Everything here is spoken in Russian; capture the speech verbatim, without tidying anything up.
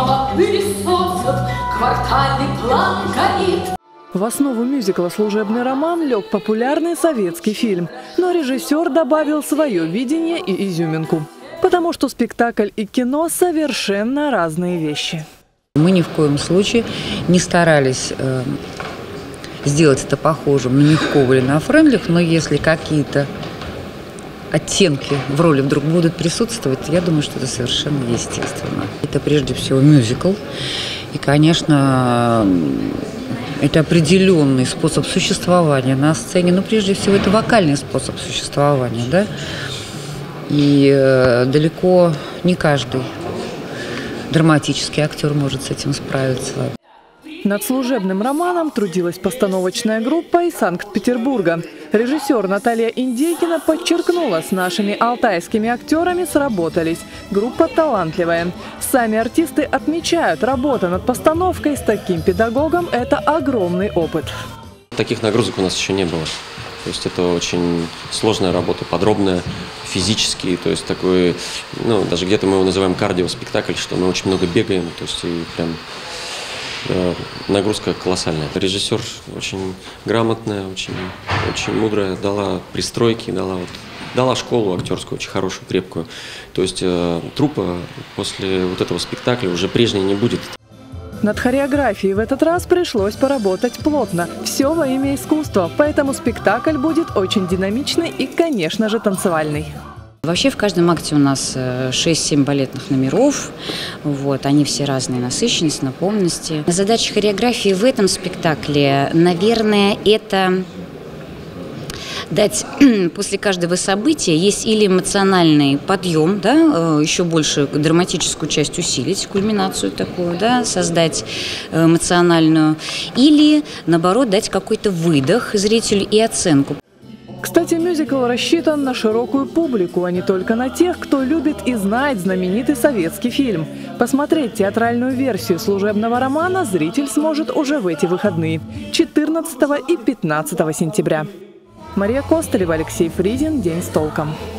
снова пылесосов квартальный план горит. В основу мюзикла «Служебный роман» лег популярный советский фильм, но режиссер добавил свое видение и изюминку. Потому что спектакль и кино совершенно разные вещи. Мы ни в коем случае не старались э, сделать это похожим на Мягкова или на Френдлих, но если какие-то оттенки в роли вдруг будут присутствовать, я думаю, что это совершенно естественно. Это прежде всего мюзикл. И, конечно, это определенный способ существования на сцене, но прежде всего это вокальный способ существования, да? И э, далеко не каждый драматический актер может с этим справиться. Над «Служебным романом» трудилась постановочная группа из Санкт-Петербурга. Режиссер Наталья Индейкина подчеркнула, с нашими алтайскими актерами сработались. Группа талантливая. Сами артисты отмечают, работа над постановкой с таким педагогом – это огромный опыт. Таких нагрузок у нас еще не было. То есть это очень сложная работа, подробная, физически, то есть такой, ну, даже где-то мы его называем кардиоспектакль, что мы очень много бегаем, то есть и прям э, нагрузка колоссальная. Режиссер очень грамотная, очень, очень мудрая, дала пристройки, дала, вот, дала школу актерскую очень хорошую, крепкую. То есть э, труппа после вот этого спектакля уже прежней не будет. Над хореографией в этот раз пришлось поработать плотно. Все во имя искусства, поэтому спектакль будет очень динамичный и, конечно же, танцевальный. Вообще в каждом акте у нас шесть-семь балетных номеров. Вот, они все разные, насыщенности, наполненности. Задача хореографии в этом спектакле, наверное, это дать после каждого события есть или эмоциональный подъем, да, еще больше драматическую часть усилить, кульминацию такую, да, создать эмоциональную, или, наоборот, дать какой-то выдох зрителю и оценку. Кстати, мюзикл рассчитан на широкую публику, а не только на тех, кто любит и знает знаменитый советский фильм. Посмотреть театральную версию «Служебного романа» зритель сможет уже в эти выходные – четырнадцатого и пятнадцатого сентября. Мария Костолева, Алексей Фридин. День с толком.